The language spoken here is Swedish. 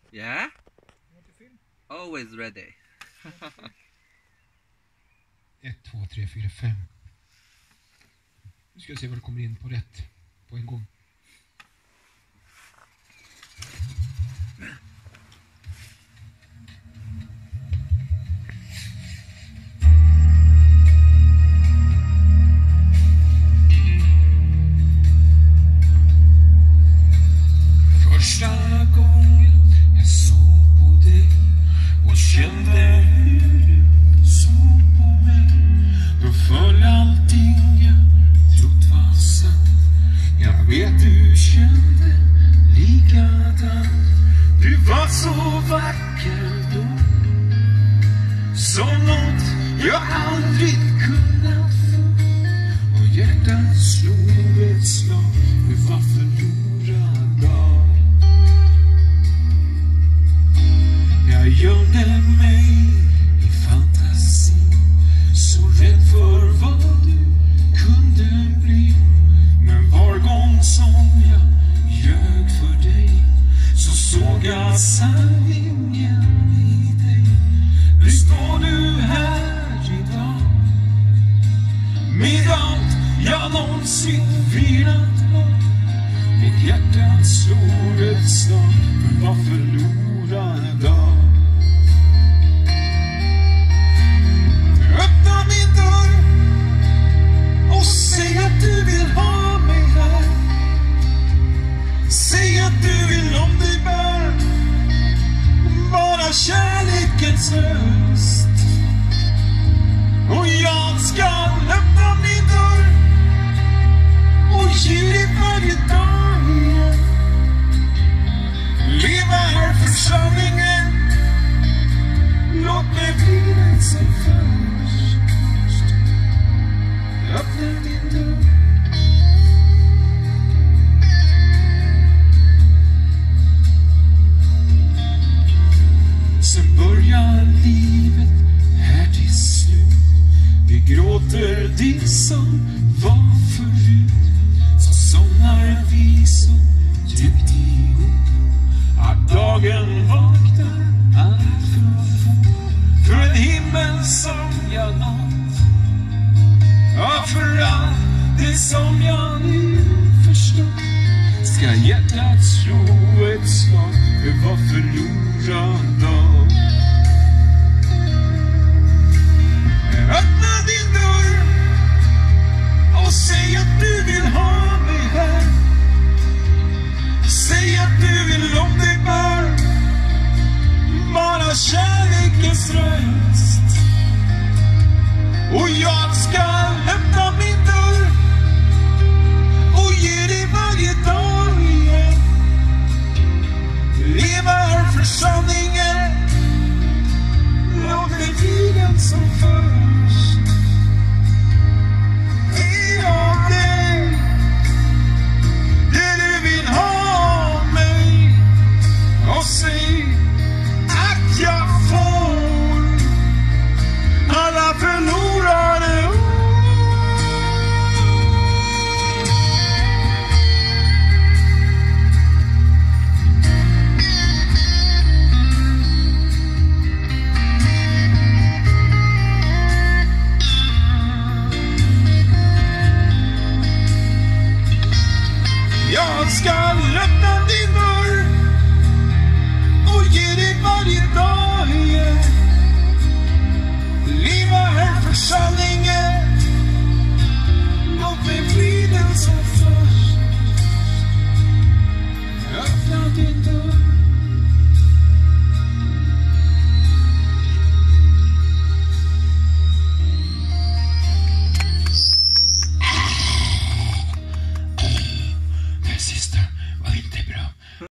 Yeah? Always ready. 1, 2, 3, 4, 5. Nu ska jag se vad det kommer in på rätt på en gång. Första gången jag såg på dig och kände hur du såg på mig, då föll allting jag trott var sant. Jag vet du kände likadant. Du var så vacker då, som något jag aldrig kunnat få. Och hjärtat slog ett slag, du var förlorad dag. Jag gömde mig i fantasin, så rädd för vad du kunde bli. Men var gång som jag ljög för dig, så såg jag sanningen i dig. Nu står du här idag, med allt jag någonsin velat ha. Mitt hjärta slår ett slag, men var förlorad dag. Öppna min dörr och säg att du vill ha mig här. Säg att du vill om dig bär, bara kärlekens röst. Och jag ska öppna min dörr och ge dig varje dag igen. Leva här församlingen, låt mig bli den som först. Öppna din dörr. Sen börjar livet här till slut. Vi gråter det som var förut. Så somnar vi så djupt ihop att dagen vaknar allt för fort. För en himmel som jag nått, ja, för allt det som jag nu förstår, ska hjärtat slå ett slag, det var förlorad dag. Öppna din dörr och säg att du vill ha mig här. Säg att du vill om dig bär, bara kärlekens röst. Och jag ska öppna min dörr och ge dig varje dag igen. Leva här för